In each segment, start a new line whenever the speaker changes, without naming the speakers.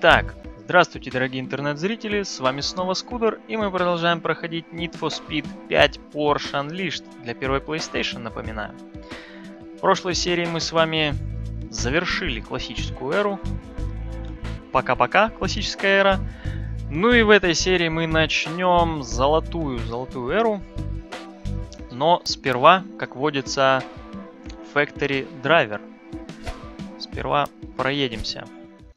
Итак, здравствуйте, дорогие интернет-зрители, с вами снова Скудер, и мы продолжаем проходить Need for Speed 5 Porsche Unleashed для первой PlayStation, напоминаю. В прошлой серии мы с вами завершили классическую эру. Пока-пока, классическая эра. Ну и в этой серии мы начнем золотую эру. Но сперва, как водится, Factory Driver. Сперва проедемся.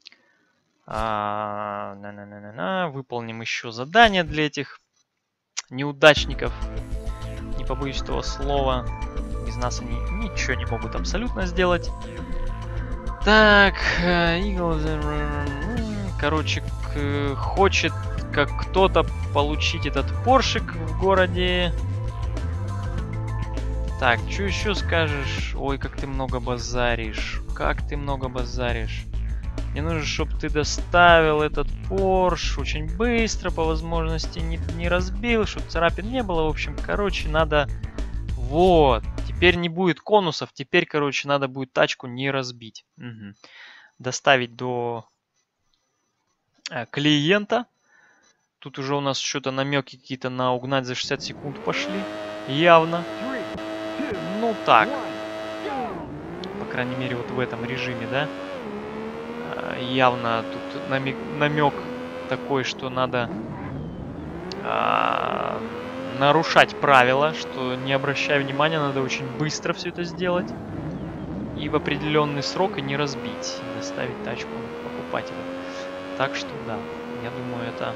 Выполним еще задания для этих неудачников. Не побоюсь этого слова. Без нас они ничего не могут абсолютно сделать. Так, короче, хочет как кто-то получить этот поршик в городе. Так, что еще скажешь? Ой, как ты много базаришь. Как ты много базаришь. Мне нужно, чтобы ты доставил этот Porsche очень быстро, по возможности не разбил, чтобы царапин не было. В общем, короче, надо... Вот. Теперь не будет конусов. Теперь, короче, надо будет тачку не разбить. Угу. Доставить до клиента. Тут уже у нас что-то намеки какие-то на угнать за 60 секунд пошли. Явно. Ну так. По крайней мере, вот в этом режиме, да? Явно тут намек такой, что надо нарушать правила, что не обращая внимания, надо очень быстро все это сделать и в определенный срок и не разбить, и доставить тачку покупателю. Так что да, я думаю, это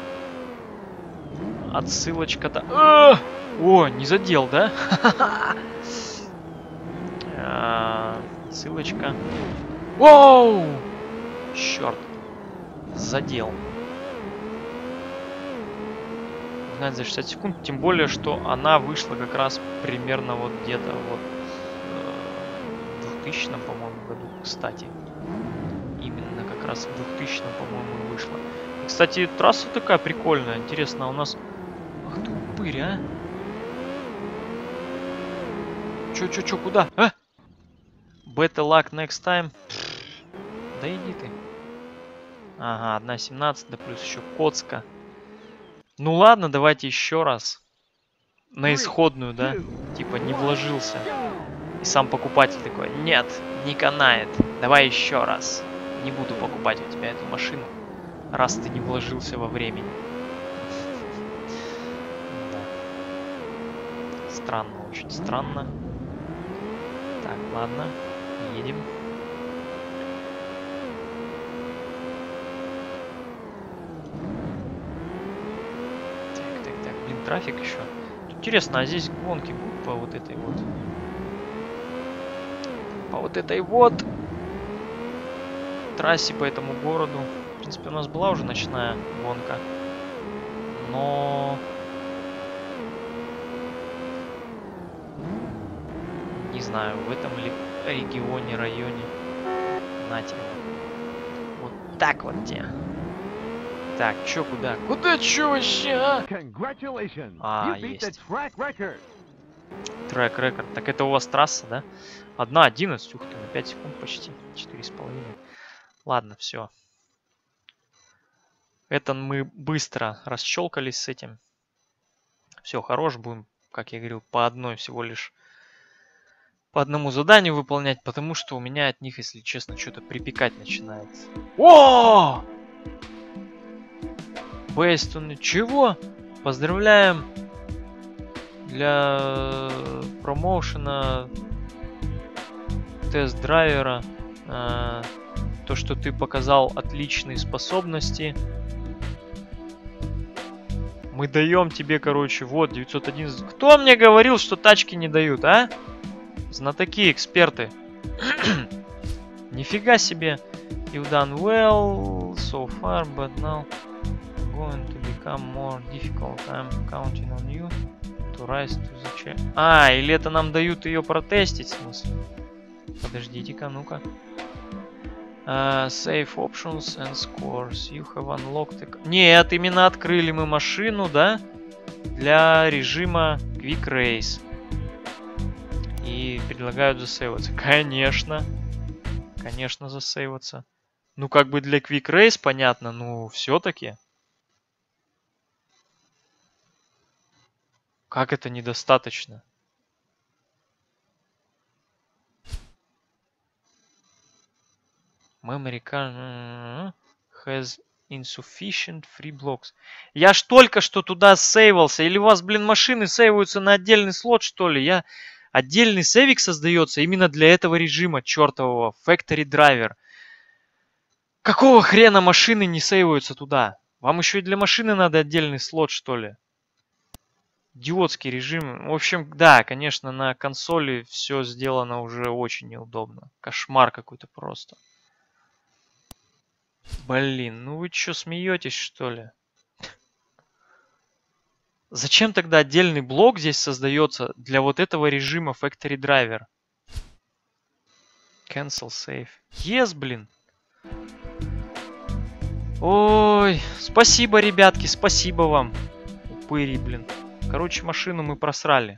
отсылочка-то... О, не задел, да? Ссылочка. Воу! Черт, задел. Угнать за 60 секунд, тем более, что она вышла как раз примерно вот где-то вот в 2000, по-моему, году, кстати. Именно как раз в 2000, по-моему, вышла. И, кстати, трасса такая прикольная. Интересно, у нас... Ах ты упырь, а? Чё, куда? А? Better luck next time. Да иди ты. Ага, 1.17, да плюс еще коцка. Ну ладно, давайте еще раз. На исходную, да? Типа не вложился. И сам покупатель такой: нет, не канает. Давай еще раз. Не буду покупать у тебя эту машину, раз ты не вложился во времени. Да. Странно, очень странно. Так, ладно. Едем. Трафик еще. Интересно, а здесь гонки будут по вот этой вот? По вот этой вот трассе, по этому городу. В принципе, у нас была уже ночная гонка. Но... Не знаю, в этом ли регионе, районе. На тебе. Вот так вот тебе. Так, чё, куда? Куда, чё вообще, а? Есть. Трек-рекорд. Так это у вас трасса, да? 1.11. Ух ты, на 5 секунд почти. 4,5. Ладно, все. Это мы быстро расщелкались с этим. Все, хорош. Будем, как я говорил, по одной всего лишь. По одному заданию выполнять, потому что у меня от них, если честно, что-то припекать начинает. О! Бейстон, чего? Поздравляем для промоушена тест-драйвера. То, что ты показал отличные способности. Мы даем тебе, короче, вот 911. Кто мне говорил, что тачки не дают, а? Знатоки, эксперты. Нифига себе. You've done well so far, but now going to become more difficult. I'm counting on you to rise to the chair. Или это нам дают ее протестить, в смысле? Подождите-ка, ну-ка. Save options and scores. You have unlocked a... Нет, именно открыли мы машину, да? Для режима Quick Race. И предлагают засейваться. Конечно. Конечно, засейваться. Ну, как бы для Quick Race понятно, ну, все-таки. Как это недостаточно? Memory card has insufficient free blocks. Я ж только что туда сейвался. Или у вас, блин, машины сейваются на отдельный слот, что ли? Отдельный сейвик создается именно для этого режима чертового. Factory Driver. Какого хрена машины не сейваются туда? Вам еще и для машины надо отдельный слот, что ли? Идиотский режим. В общем, да, конечно, на консоли все сделано уже очень неудобно. Кошмар какой-то просто. Блин, ну вы что, смеетесь, что ли? Зачем тогда отдельный блок здесь создается для вот этого режима Factory Driver? Cancel save. Yes, блин. Ой, спасибо, ребятки, спасибо вам. Упыри, блин. Короче, машину мы просрали.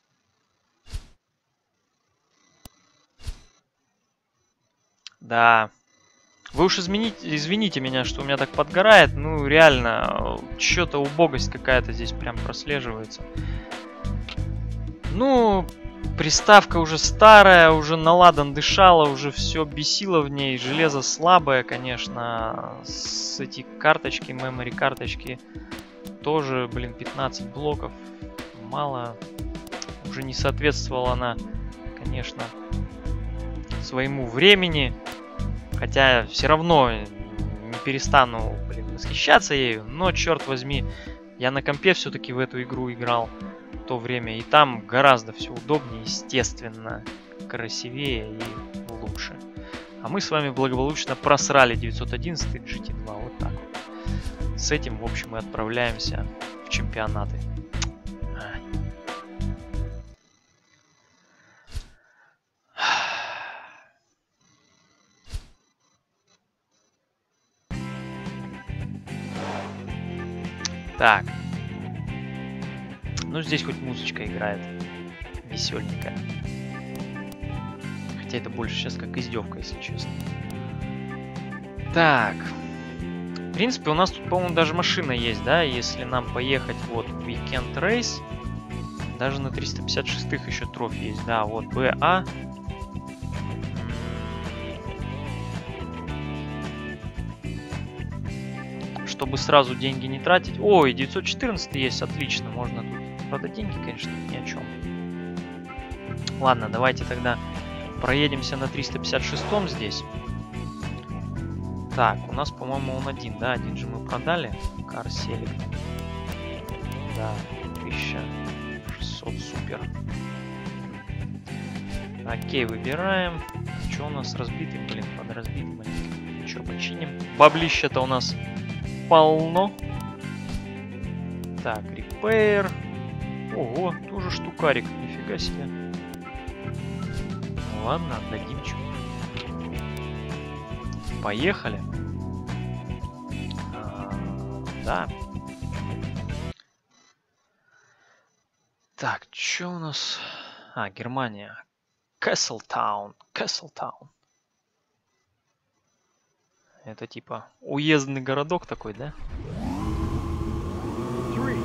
Да. Вы уж извините меня, что у меня так подгорает. Ну, реально, что-то убогость какая-то здесь прям прослеживается. Ну, приставка уже старая, уже наладан дышала, уже все бесило в ней. Железо слабое, конечно. С эти карточки, memory карточки тоже, блин, 15 блоков. Мало. Уже не соответствовала она, конечно, своему времени. Хотя все равно не перестану, блин, восхищаться ею. Но, черт возьми, я на компе все-таки в эту игру играл в то время. И там гораздо все удобнее, естественно, красивее и лучше. А мы с вами благополучно просрали 911 GT2. Вот так вот. С этим, в общем, мы отправляемся в чемпионаты. Так. Ну, здесь хоть музычка играет. Веселенькая. Хотя это больше сейчас как издевка, если честно. Так. В принципе, у нас тут, по-моему, даже машина есть, да? Если нам поехать вот в Weekend Race. Даже на 356-х еще трофи есть. Да, вот БА. Чтобы сразу деньги не тратить. Ой, 914 есть, отлично, можно тут. Правда, деньги, конечно, ни о чем. Ладно, давайте тогда проедемся на 356-м здесь. Так, у нас, по-моему, он один, да? Один же мы продали. Car Select. Да, 1600, супер. Окей, выбираем. Что у нас разбитый, блин, под разбитым. Ничего, починим. Баблища-то у нас полно. Так, repair. Ого, тоже штукарик, нифига себе. Ладно, отдадим что. Поехали. Да. Так, что у нас? Германия. Castletown. Castletown. Это типа уездный городок такой, да?
3, 2,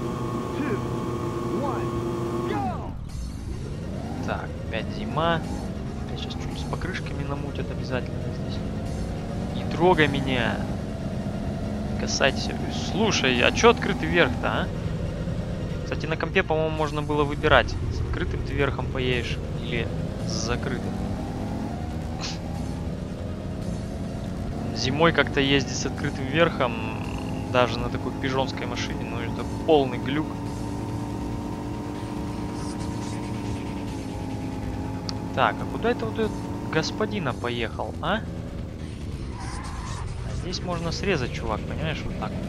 1, go!
Так, опять зима. Сейчас что-нибудь с покрышками намутят обязательно здесь. Не трогай меня. Не касайся. Слушай, а что открытый верх-то, а? Кстати, на компе, по-моему, можно было выбирать. С открытым ты верхом поедешь или с закрытым. Зимой как-то ездить с открытым верхом, даже на такой пижонской машине, ну это полный глюк. Так, а куда это вот этот господина поехал, а? Здесь можно срезать, чувак, понимаешь, вот так.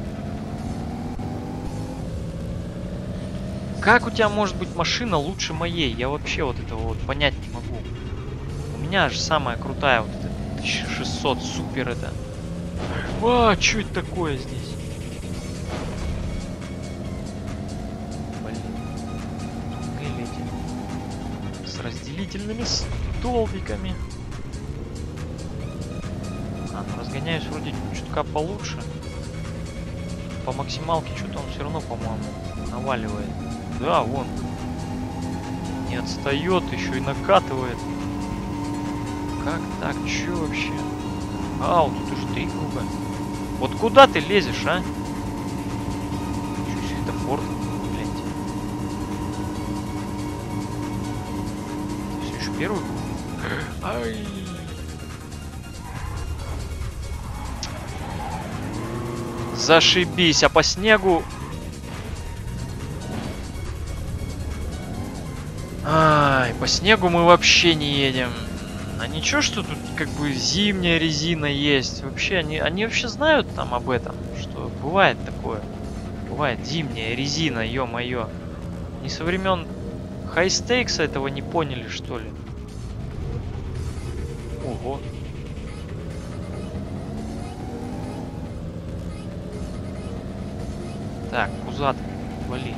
Как у тебя может быть машина лучше моей? Я вообще вот этого вот понять не могу. У меня же самая крутая вот эта 1600 супер это. А, что это такое здесь? Блин. Туннели эти. С разделительными столбиками. А Разгоняюсь вроде чутка получше. По максималке что-то он все равно, по-моему, наваливает. Да, вон. Не отстает, еще и накатывает. Как так? Че вообще? Ау, тут уже 3 круга. Вот куда ты лезешь, а? Чуть светофор, гляньте. Все еще первый круг? Ай. Зашибись, а по снегу... Ай, по снегу мы вообще не едем. А ничего, что тут как бы зимняя резина есть. Вообще, они вообще знают там об этом, что бывает такое. Бывает зимняя резина, ё-моё. Не со времен хайстейкса этого не поняли, что ли? Ого. Так, пузатый, вали.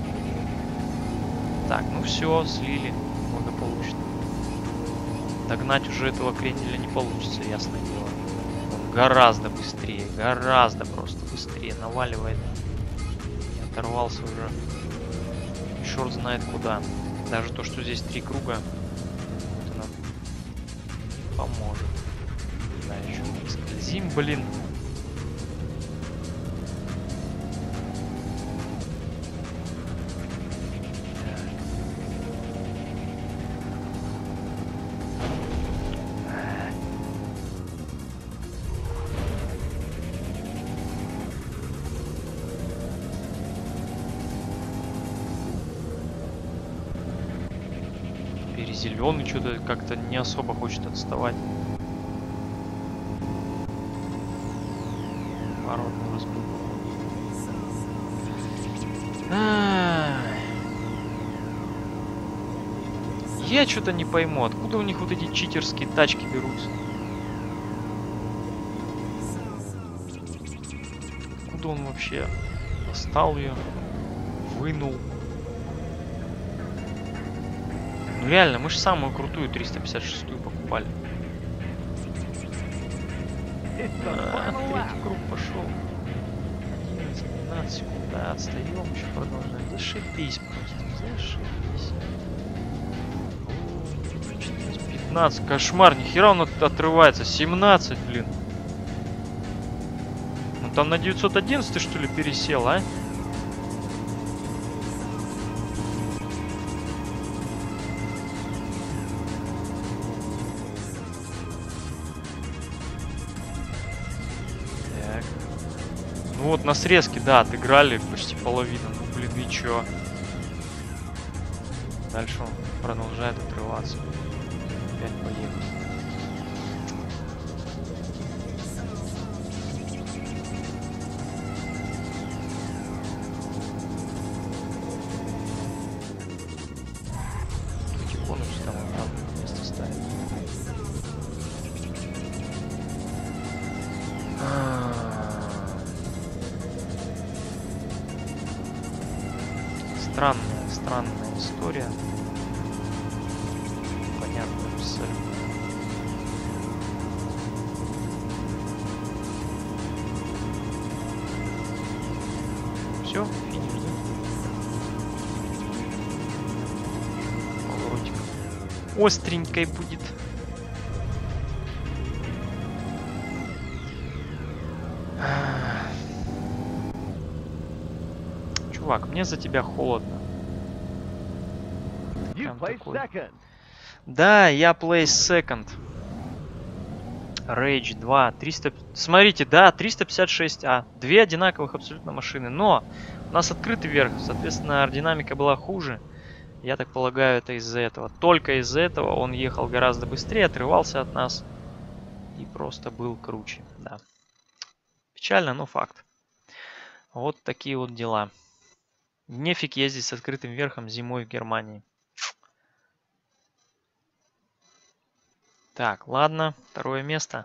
Так, ну все, слили благополучно. Догнать уже этого кренделя не получится, ясное дело. Он гораздо быстрее, гораздо просто быстрее наваливает. И оторвался уже. Черт знает куда. Даже то, что здесь 3 круга, это нам поможет. Да, еще скользим, блин. Зеленый что-то как-то не особо хочет отставать. Породный разбыл. Я что-то не пойму, откуда у них вот эти читерские тачки берутся. Откуда он вообще достал ее, вынул. Ну реально, мы же самую крутую 356-ю покупали. Третий круг пошел. 11-12 секунд. Да, отстаем, еще продолжаем. Зашибись просто, зашибись. 15, кошмар, нихера он отрывается. 17, блин. Ну там на 911 что ли пересел, а? Ну вот на срезке, да, отыграли почти половину. Ну блин, и чё? Дальше он продолжает отрываться. Опять поехал. Потихонечку там обратно место ставит. Странная история. Понятно, абсолютно. Все, финиш, да? Поворотик остренькой будет. Чувак, мне за тебя холодно. Да, я place second. Rage 2. 300... Смотрите, да, 356А. Две одинаковых абсолютно машины. Но у нас открытый верх. Соответственно, аэродинамика была хуже. Я так полагаю, это из-за этого. Только из-за этого он ехал гораздо быстрее, отрывался от нас. И просто был круче. Да. Печально, но факт. Вот такие вот дела. Нефиг ездить с открытым верхом зимой в Германии. Так, ладно, второе место.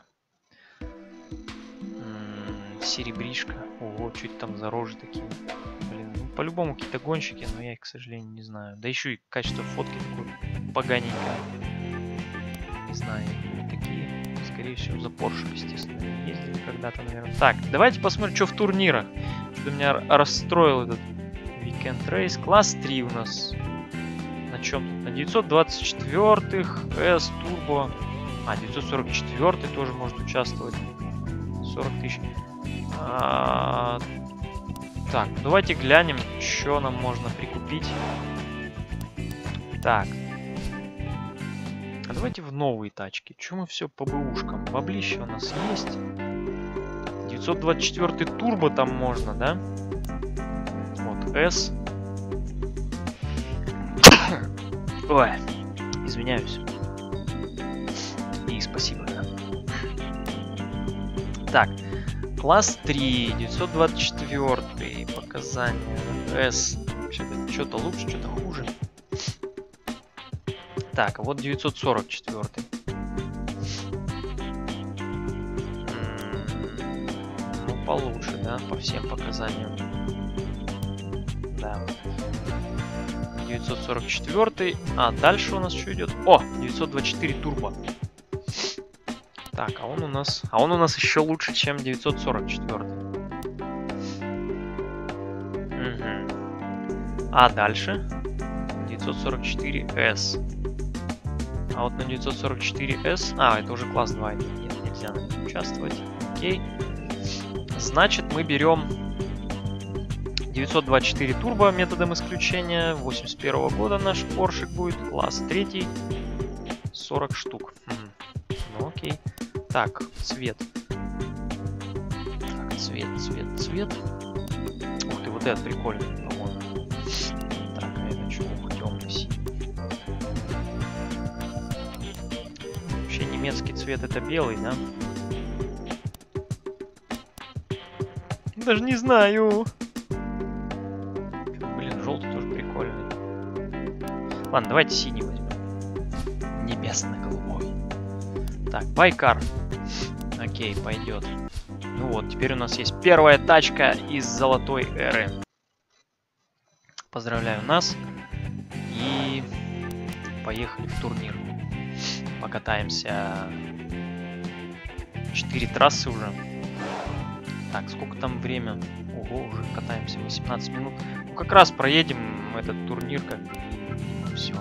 Серебришка. Ого, чуть там за рожи такие. Блин, ну, по-любому какие-то гонщики, но я их, к сожалению, не знаю. Да еще и качество фотки такое поганенькое. Не знаю, такие. Скорее скорее всего, за Porsche, естественно, ездили когда-то, наверное. Так, давайте посмотрим, что в турнирах. Что-то меня расстроил этот Weekend Race. Класс 3 у нас. На чем тут? На 924-х, S, Turbo. 944 тоже может участвовать. 40 тысяч. Так, давайте глянем, что нам можно прикупить. Так. А давайте в новые тачки. Че мы все по бэушкам? Баблище у нас есть. 924 турбо там можно, да? Вот, S. Ой, извиняюсь. И спасибо, да. Так, класс 3, 924 показания. S. Что-то лучше, что-то хуже. Так, а вот 944. Ну, получше, да, по всем показаниям. Да. 944. А дальше у нас что идет? О, 924 турбо. Так, а он у нас еще лучше, чем 944. Угу. А дальше 944S. А вот на 944S... это уже класс 2. Нет, нельзя на нем участвовать. Окей. Значит, мы берем 924 турбо методом исключения. 81 года наш Porsche будет. Класс 3. 40 штук. Ну окей. Так, цвет. Так, цвет. Ух ты, вот этот прикольный, по-моему. Так, а это что? Темно-синий. Вообще немецкий цвет это белый, да? Даже не знаю. Блин, желтый тоже прикольный. Ладно, давайте синий возьмем. Небесно-голубой. Так, байкар. Окей, пойдет. Ну вот, теперь у нас есть первая тачка из золотой эры. Поздравляю нас. И поехали в турнир. Покатаемся. 4 трассы уже. Так, сколько там время? Ого, уже катаемся 18 минут. Ну, как раз проедем этот турнир, как бы, и все.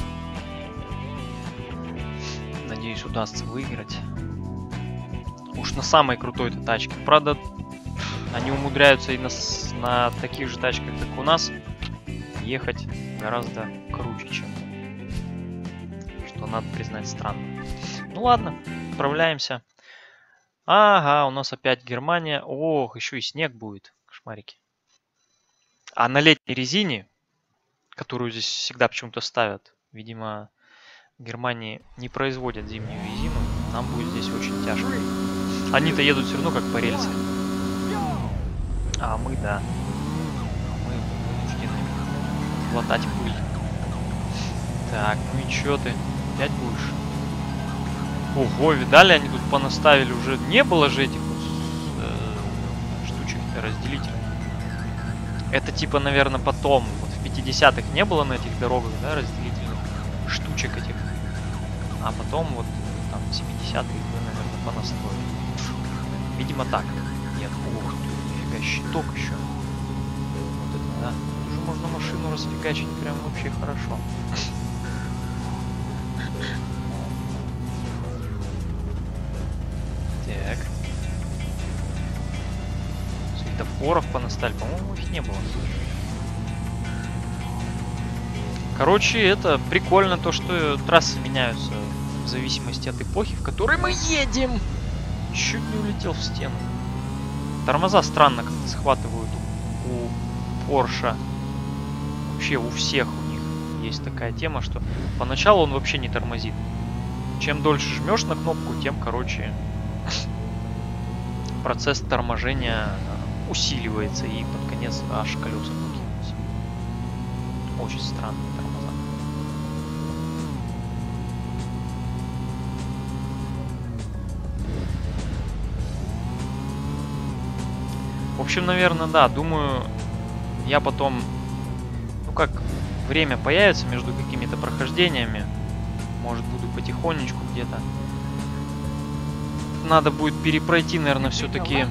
Надеюсь, удастся выиграть. Уж на самой крутой-то тачке. Правда, они умудряются и на таких же тачках, как у нас, ехать гораздо круче, чем мы. Что, надо признать, странно. Ну ладно, отправляемся. Ага, у нас опять Германия. Ох, еще и снег будет. Кошмарики. А на летней резине, которую здесь всегда почему-то ставят, видимо, в Германии не производят зимнюю резину, нам будет здесь очень тяжко. Они-то едут все равно как по рельсам. А мы, да. Мы вынуждены глотать пыль. Так, ну и чё ты? Опять будешь? Ого, видали, они тут понаставили уже. Не было же этих вот штучек-то разделительных. Это типа, наверное, потом. Вот в 50-х не было на этих дорогах, да, разделительных штучек этих. А потом вот там 70-е, наверное, понастроили. Видимо так. Нет, ух ты, нифига, щиток еще. Вот это, да. Уже можно машину расфигачить прям вообще хорошо. Так. Светофоров понаставили. По-моему, их не было. Короче, это прикольно то, что трассы меняются в зависимости от эпохи, в которой мы едем. Чуть не улетел в стену. Тормоза странно как-то схватывают у Porsche. Вообще у всех у них есть такая тема, что поначалу он вообще не тормозит. Чем дольше жмешь на кнопку, тем, короче, процесс торможения усиливается и под конец аж колеса блокируются. Очень странные тормоза. В общем, наверное, да, думаю, я потом, ну как, время появится между какими-то прохождениями, может, буду потихонечку где-то надо будет перепройти, наверное, все-таки.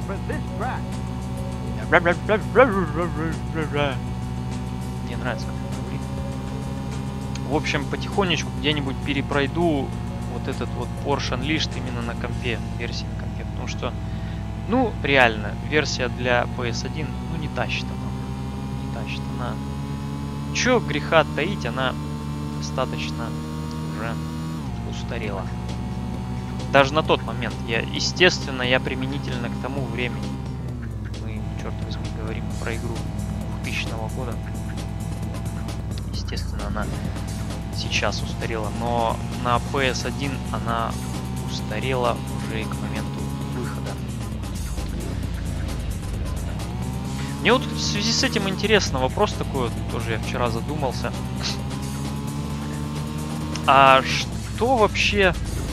Мне нравится, как он говорит. В общем, потихонечку где-нибудь перепройду вот этот вот Porsche Unleashed именно на компе, версии на компе. Потому что, ну, реально, версия для PS1, ну, не тащит она. Не тащит она. Чё греха таить, она достаточно уже устарела. Даже на тот момент. Естественно, я применительно к тому времени. Мы, черт возьми, говорим про игру 2000 года. Естественно, она сейчас устарела. Но на PS1 она устарела уже и к моменту выхода. Мне вот в связи с этим интересно вопрос такой, вот, тоже я вчера задумался. А что вообще...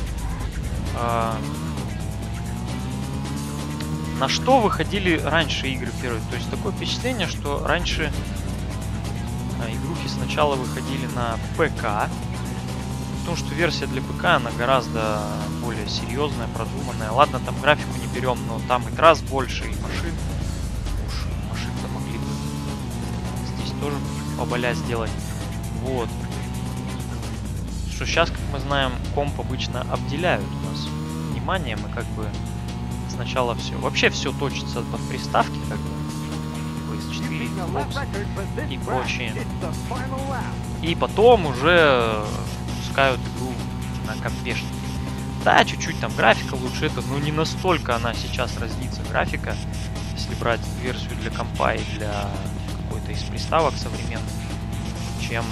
на что выходили раньше игры первые? То есть такое впечатление, что раньше игрухи сначала выходили на ПК. Потому что версия для ПК, она гораздо более серьезная, продуманная. Ладно, там графику не берем, но там и трасс больше, и машин. Уж машин-то могли бы здесь тоже поболя сделать. Вот. Что сейчас, как мы знаем, комп обычно обделяют у нас вниманием, и как бы сначала все, вообще все точится под приставки, как бы PS4, Xbox и прочие. И потом уже пускают игру на компешке. Да, чуть-чуть там графика лучше, это, но не настолько она сейчас разнится, графика, если брать версию для компа и для какой-то из приставок современных, чем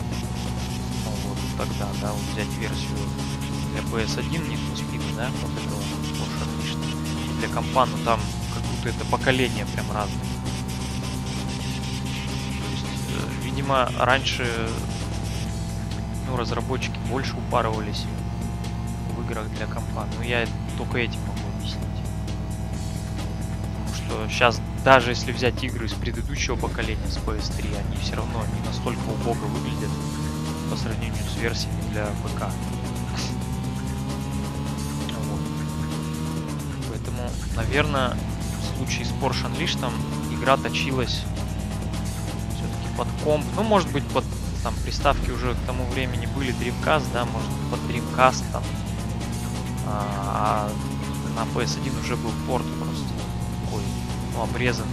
тогда, да, вот взять версию для PS1 Need for Speed, да, вот этого Porsche Unleashed, и для компа, ну там как будто это поколение прям разное. То есть, видимо, раньше, ну, разработчики больше упарывались в играх для компа, но я только этим могу объяснить. Потому что сейчас, даже если взять игры с предыдущего поколения, с PS3, они все равно не настолько убого выглядят по сравнению с версиями для ПК. Вот. Поэтому, наверное, в случае с Porsche Unleashed игра точилась все-таки под комп. Ну, может быть, под там приставки уже к тому времени были Dreamcast, да, может под Dreamcast там. А на PS1 уже был порт просто такой, ну, обрезанный.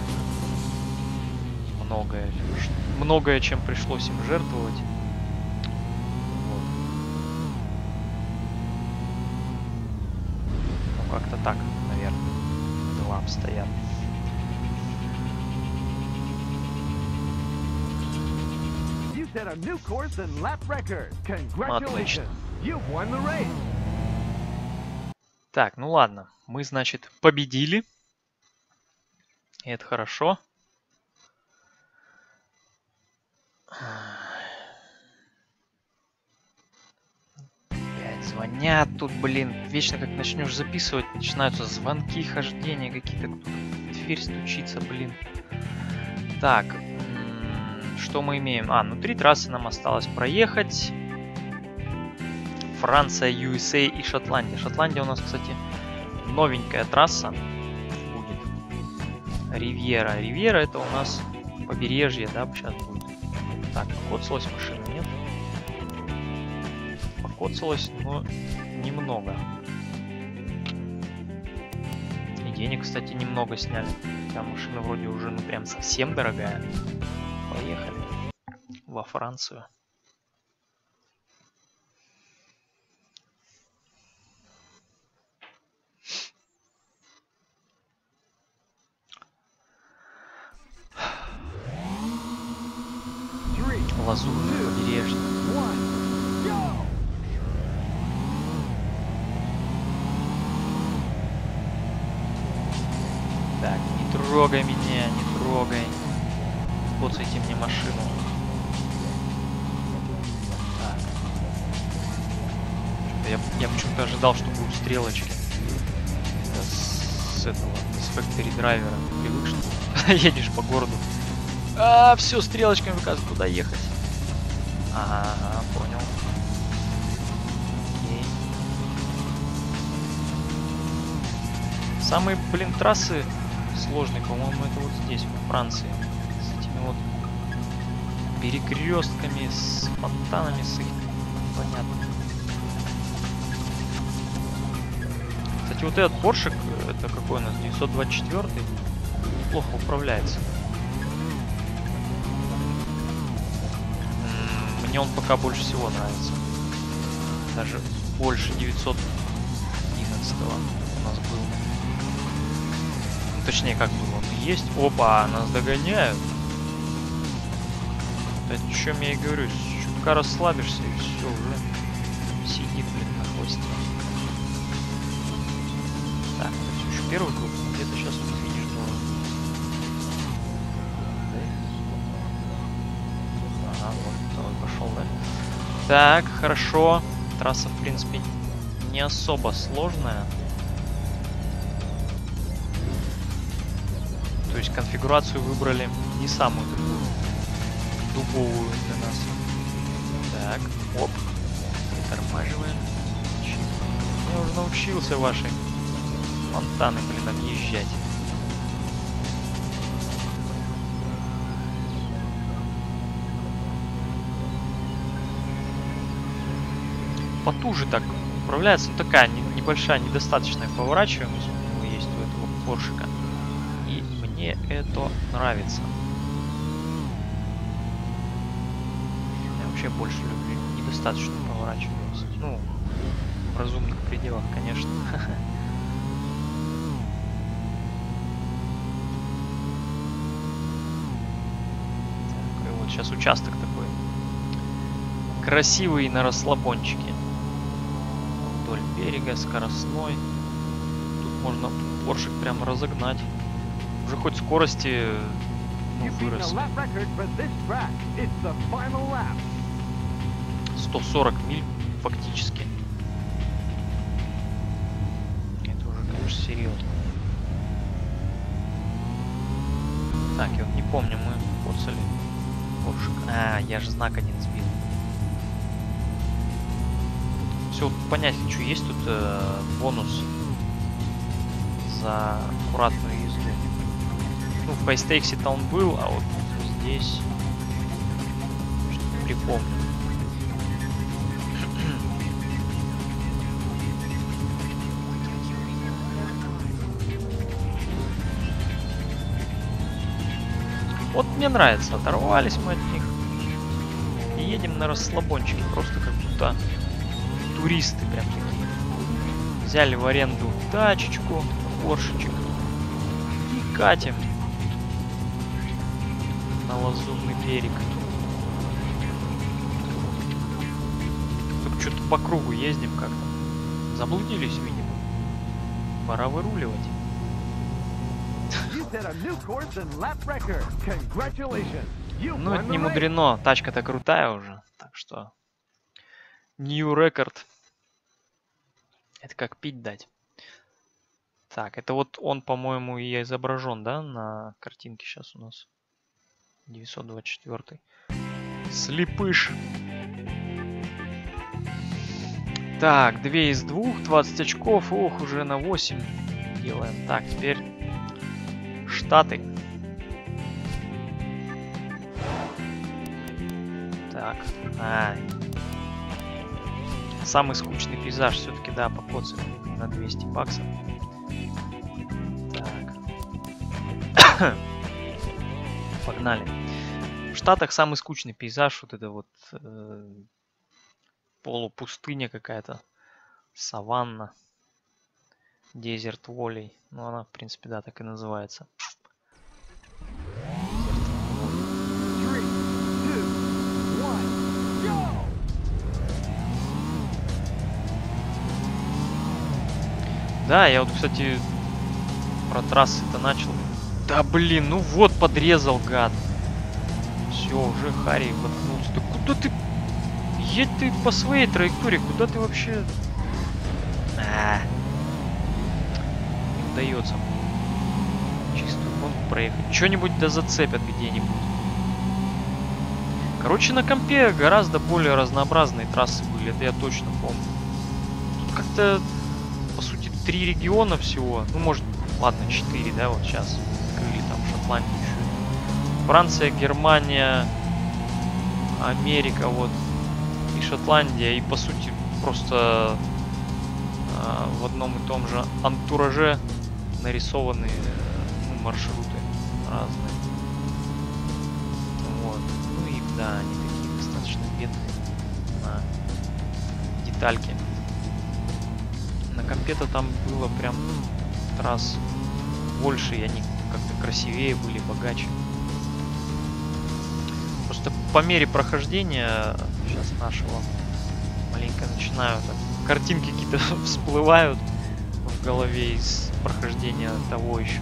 Многое, чем пришлось им жертвовать. Как-то так, наверное, дела обстоят. Отлично. Так, ну ладно. Мы, значит, победили. И это хорошо. Звонят тут, блин, вечно как начнешь записывать, начинаются звонки, хождения какие-то, кто-то в дверь стучится, блин. Так, что мы имеем? Ну 3 трассы нам осталось проехать. Франция, USA и Шотландия. Шотландия у нас, кстати, новенькая трасса будет. Ривьера. Ривьера это у нас побережье, да, сейчас будет. Так, коцалась машина, нет? Коцалось, но немного. И денег, кстати, немного сняли. Хотя машина вроде уже, ну, прям совсем дорогая. Поехали во Францию. Лазурное побережье. Так, не трогай меня, не трогай. Коцайте мне машину. Так. Я почему-то ожидал, что будут стрелочки. С этого, с Factory драйвера. Привык, что едешь по городу. Все, стрелочками выказывает, куда ехать. Ага, понял. Окей. Самые, блин, трассы сложные, по-моему, это вот здесь, во Франции. С этими вот перекрестками, с фонтанами, с их... Понятно. Кстати, вот этот поршик, это какой у нас, 924, неплохо управляется. Мне он пока больше всего нравится. Даже больше 911 у нас был. Ну, точнее, как был, он и есть. Опа, нас догоняют. О чем я и говорю, чутка расслабишься и все, уже сидит, блин, на хвосте. Так, это все еще первый круг, где-то сейчас он финиш должен. Ага, вот, второй пошел, да? Так, хорошо. Трасса, в принципе, не особо сложная. То есть конфигурацию выбрали не самую такую дубовую для нас. Так, оп. Притормаживаем. Я уже научился ваши фонтаны, блин, объезжать. Потуже так управляется. Ну, такая небольшая, недостаточная поворачиваемость есть у этого поршика. И мне это нравится. Я вообще больше люблю недостаточную поворачиваемость. Ну, в разумных пределах, конечно. Так, и вот сейчас участок такой красивый на расслабончике. Вдоль берега, скоростной. Тут можно поршик прямо разогнать. Уже хоть скорости, ну, вырос. 140 миль фактически. Это уже, конечно, серьезно. Так, я вот не помню, мы коцали поршик. А, я же знак один сбил. Все, понять хочу, есть тут бонус за аккуратную езду. Ну, в Хайстейксе-то он был, а вот здесь что-то не припомню. Вот мне нравится, оторвались мы от них и едем на расслабончике, просто как будто туристы прям такие. Взяли в аренду тачечку, поршечек и катим на Лазурный берег. Только что-то по кругу ездим как-то. Заблудились, видимо. Пора выруливать. Ну, это не мудрено. Тачка-то крутая уже. Так что... New record. Это как пить дать. Так, это вот он, по-моему, и изображен, да, на картинке сейчас у нас. 924. Слепыш. Так, 2 из 2, 20 очков. Ох, уже на 8 делаем. Так, теперь Штаты. Так, самый скучный пейзаж все-таки, да, покоцали на 200 баксов. Так. Погнали. В Штатах самый скучный пейзаж, вот это вот полупустыня какая-то, саванна, дезерт волей. Ну, она, в принципе, да, так и называется. Да, я вот, кстати, про трассы-то начал. Да блин, ну вот подрезал, гад. Все, уже Харри воткнулся. Да куда ты? Едь ты по своей траектории, куда ты вообще? Не удается чистую гонку проехать. Что-нибудь да зацепят где-нибудь. Короче, на компе гораздо более разнообразные трассы были, это я точно помню. Тут как-то, по сути, 3 региона всего. Ну, может, Ладно, 4, да, вот сейчас открыли там Шотландию еще. Франция, Германия, Америка, вот, и Шотландия. И по сути просто в одном и том же антураже нарисованы маршруты разные. Вот. Ну и да, они такие достаточно бедные на детальки. На компе-то там было прям трасс больше, и они как-то красивее были, богаче. Просто по мере прохождения сейчас нашего маленько начинают картинки какие-то всплывают в голове из прохождения того еще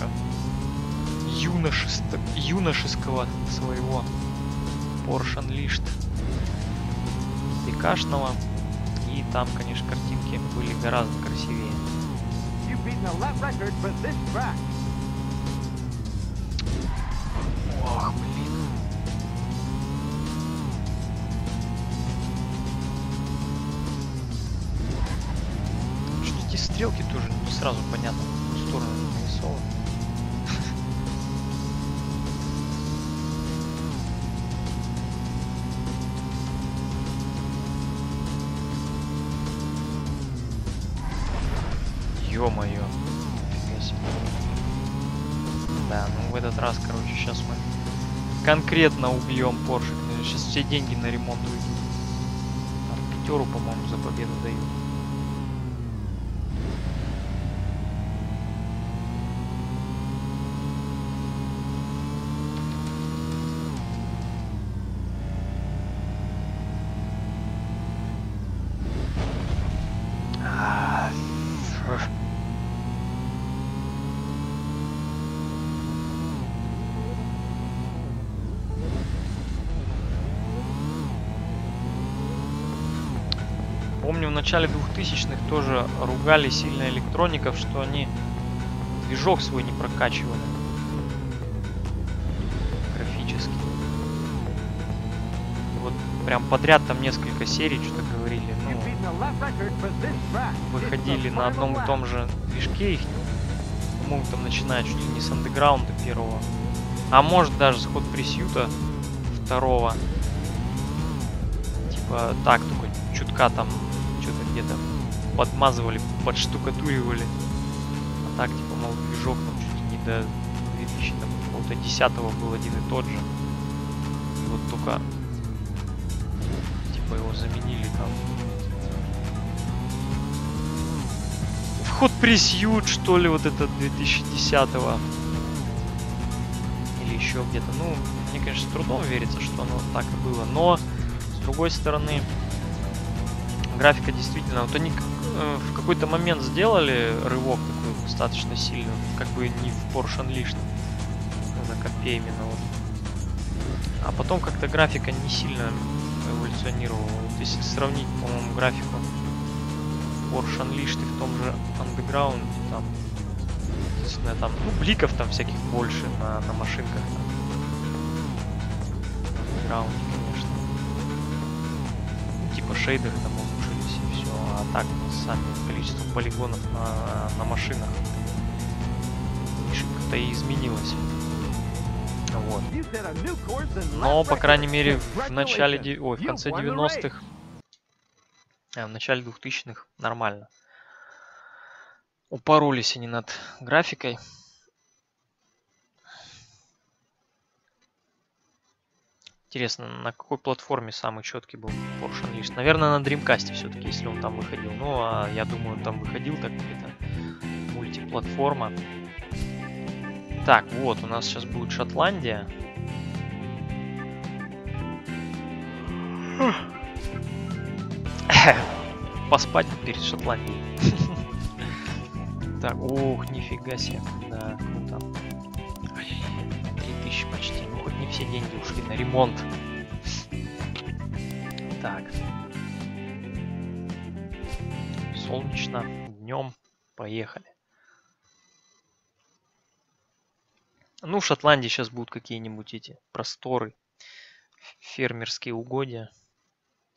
юношеского своего Porsche Unleashed пикашного. И там, конечно, картинки были гораздо красивее. Ох, блин. Что эти стрелки тоже не сразу понятно, в какую сторону нарисованы. Ё-моё. Нифига себе. Да, ну в этот раз, короче, сейчас мы конкретно убьем Porsche. Сейчас все деньги на ремонт уйдут. Там пятеру, по-моему, за победу дают. Помню, в начале 2000-х тоже ругали сильно электроников, что они движок свой не прокачивали графически. Вот прям подряд там несколько серий что-то говорили. Ну, выходили на одном и том же движке их, по-моему, там начиная чуть ли не с андеграунда первого. А может даже с Hot Pursuit второго. Типа так, только чутка там что-то где-то подмазывали, подштукатуривали. А так, типа, мол, движок там чуть ли не до 2010-го был один и тот же. И вот только типа его заменили там. Hot Pursuit, что ли, вот это 2010-го. Или еще где-то. Ну, мне, конечно, с трудом верится, что оно так и было. Но, с другой стороны, графика действительно... Вот они в какой-то момент сделали рывок такой достаточно сильный. Как бы не в Porsche Unleashed. На компе именно вот. А потом как-то графика не сильно эволюционировала. Вот если сравнить, по-моему, графику Porsche Unleashed и в том же Underground, там, естественно, там, ну, бликов там всяких больше на машинках. Underground, конечно. Ну, типа шейдеры там улучшились и все. А так, сами количество полигонов на машинах не шибко-то и изменилось. Вот. Но, по крайней мере, в начале, в конце 90-х, в начале 2000-х нормально упоролись они над графикой. Интересно, на какой платформе самый четкий был Porsche Unleashed? Наверное, на Dreamcast все-таки, если он там выходил. Ну, а я думаю, он там выходил, так как это мультиплатформа. Так, вот, у нас сейчас будет Шотландия. Поспать перед Шотландией. Так, ух, нифига себе. Да, круто. 3000 почти. Ну, хоть не все деньги ушли на ремонт. Так. Солнечно. Днем. Поехали. Ну, в Шотландии сейчас будут какие-нибудь эти просторы. Фермерские угодья.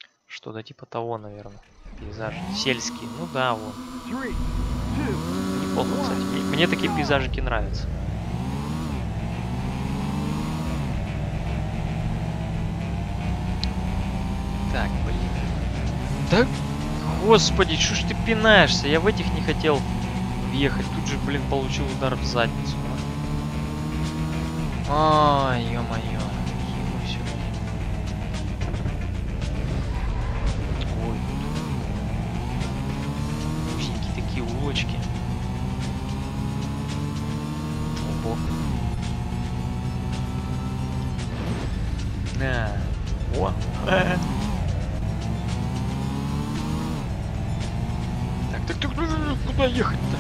Что-то типа того, наверное. Пейзажи сельские. Ну да, вот. Неплохо, кстати. Мне такие пейзажики нравятся. Так, блин. Да, господи, что ж ты пинаешься? Я в этих не хотел въехать. Тут же, блин, получил удар в задницу. Ай, ё-моё. Ой, узенькие такие улочки. Ого. На. О. Так, куда ехать-то?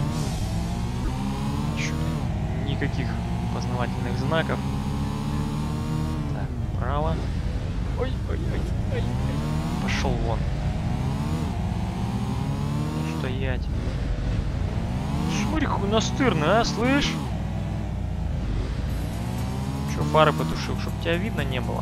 Никаких познавательных знаков. Так, право. Ой. Пошел вон. Стоять. Смотри, какой настырный, а, слышь? Че, фары потушил, чтобы тебя видно не было?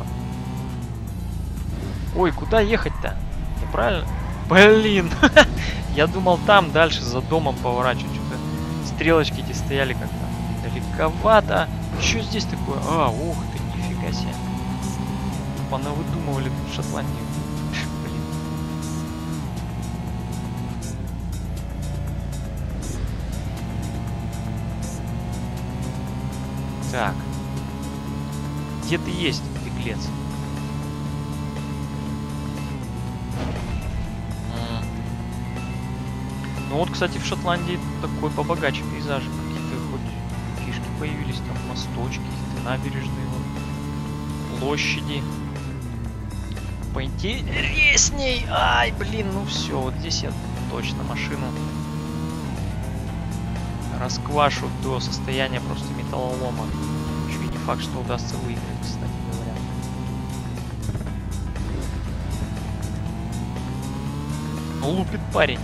Ой, куда ехать-то? Неправильно? Блин! Я думал там дальше за домом поворачивать. Что-то стрелочки эти стояли как-то далековато. Что здесь такое? А, ух ты, нифига себе. Понавыдумывали тут в Шотландии. Блин. Так. Где ты есть, беглец? Ну вот, кстати, в Шотландии такой побогаче пейзаж. Какие-то хоть фишки появились, там мосточки, какие-то набережные, вот, площади. Поинтересней. Ай, блин, ну все, вот здесь я точно машину расквашу до состояния просто металлолома. Еще и не факт, что удастся выиграть, кстати говоря. Ну, лупит парень.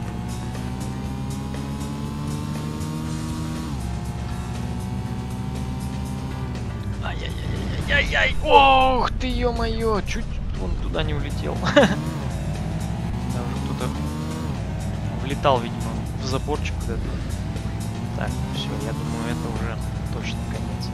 Ай-яй-яй-яй-яй! Ох ты, ё-моё! Чуть он туда не улетел. Там уже кто-то влетал, видимо, в заборчик куда-то. Так, все, я думаю, это уже точно конец.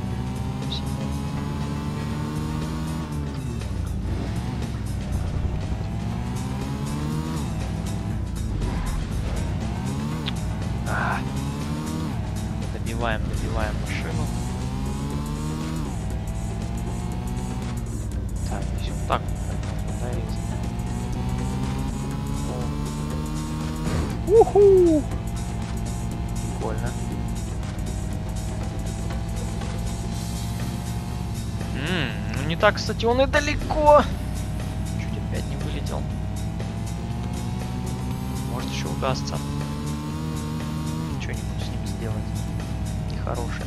Добиваем машину. Так, здесь вот так нравится. Уху! Прикольно. Ну не так, кстати, он и далеко. Чуть опять не вылетел. Может, еще удастся что-нибудь с ним сделать нехорошее.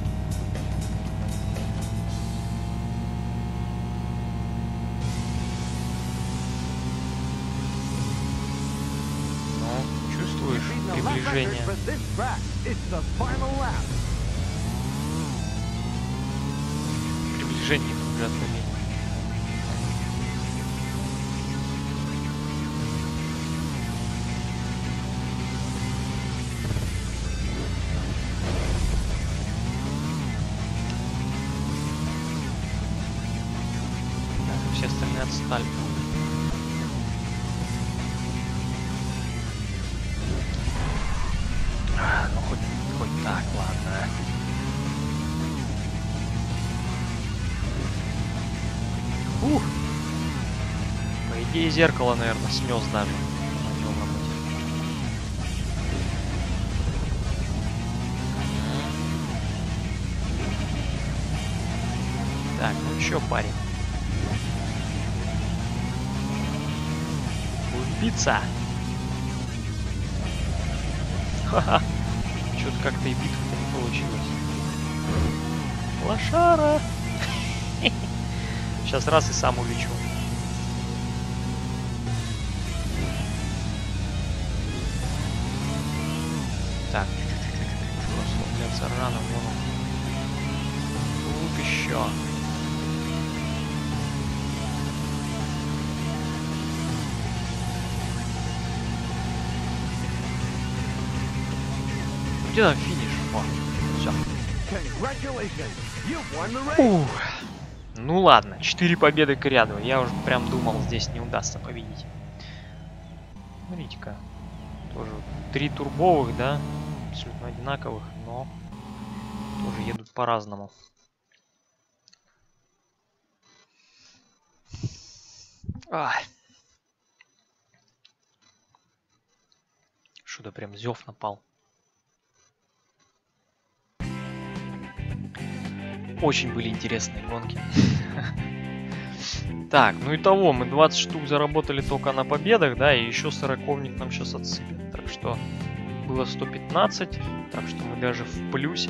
Ну, чувствуешь приближение? Приближение уже отменить. Все остальные отстали. Ну хоть так, ладно. Ух! По идее, зеркало, наверное, снес даже. Так, ну чё, парень? Убийца! Ха-ха! Чё-то как-то и битва не получилось. Лошара! Сейчас раз и сам улечу. Так, расслабляться рано, вон он. Тут еще. Где там финиш? О, все. Ну ладно, 4 победы к ряду. Я уже прям думал, здесь не удастся победить. Смотрите-ка. Тоже 3 турбовых, да? Абсолютно одинаковых, но тоже едут по-разному. Что-то прям зев напал. Очень были интересные гонки. Так, ну и того, мы 20 штук заработали только на победах, да, и еще 40-ник нам сейчас отсыпят. Так что было 115, так что мы даже в плюсе.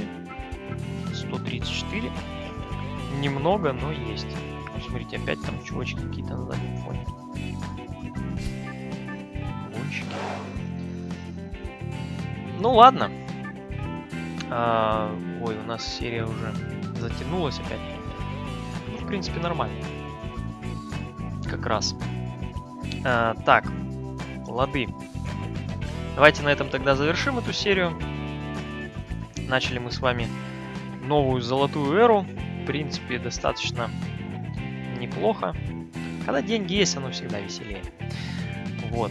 134. Немного, но есть. Ну, смотрите, опять там чувачки какие-то на заднем фоне. Гонщики. Ну ладно. Ой, у нас серия уже затянулась опять. Ну, в принципе, нормально. Как раз. Так, лады. Давайте на этом тогда завершим эту серию. Начали мы с вами новую золотую эру. В принципе, достаточно неплохо. Когда деньги есть, оно всегда веселее. Вот.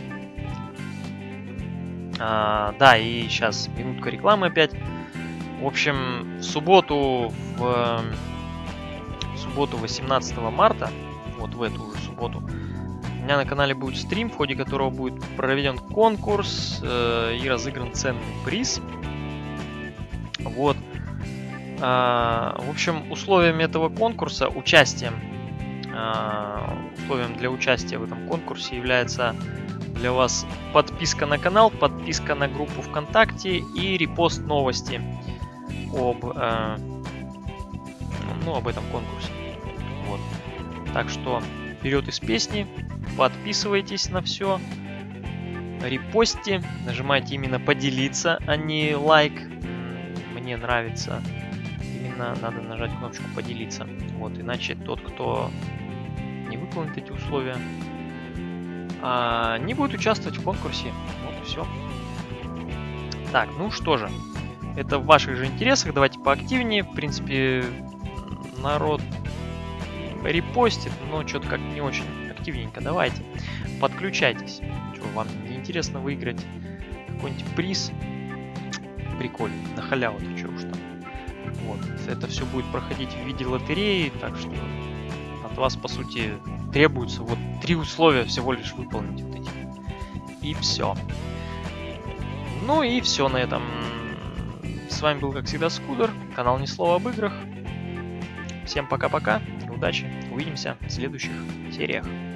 Да, и сейчас минутка рекламы опять. В общем, в субботу 18 марта, вот в эту уже субботу, у меня на канале будет стрим, в ходе которого будет проведен конкурс и разыгран ценный приз. Вот. В общем, условием этого конкурса, условием для участия в этом конкурсе является для вас подписка на канал, подписка на группу ВКонтакте и репост новости об этом конкурсе. Вот. Так что вперед из песни, подписывайтесь на все, репостите, нажимайте именно поделиться, а не лайк. Мне нравится. Именно надо нажать кнопочку поделиться. Вот, иначе тот, кто не выполнит эти условия, не будет участвовать в конкурсе. Вот и все. Так, ну что же. Это в ваших же интересах. Давайте поактивнее. В принципе, народ репостит, но что-то как не очень активненько. Давайте, подключайтесь. Что, вам не интересно выиграть какой-нибудь приз? Прикольно, на халяву-то что уж там. Вот. Это все будет проходить в виде лотереи, так что от вас, по сути, требуется вот 3 условия всего лишь выполнить вот эти. И все. Ну и все на этом. С вами был, как всегда, Скудер, канал Ни Слова об играх. Всем пока-пока, удачи, увидимся в следующих сериях.